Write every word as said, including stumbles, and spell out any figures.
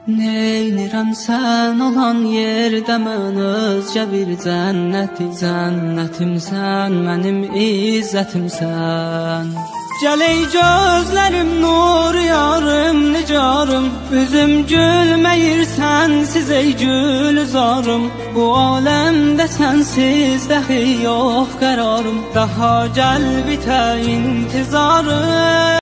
Neynirəm sən olan yerdə mən özgə bir cənnəti Cənnətimsən, mənim izzətimsən. Gəl ey gözlərim nur yarım, nicarım, üzüm gülməyir sənsiz ey gülzarım. Bu aləmdə sənsiz dəxi yox qərarım, daha gəl bitə intizarım.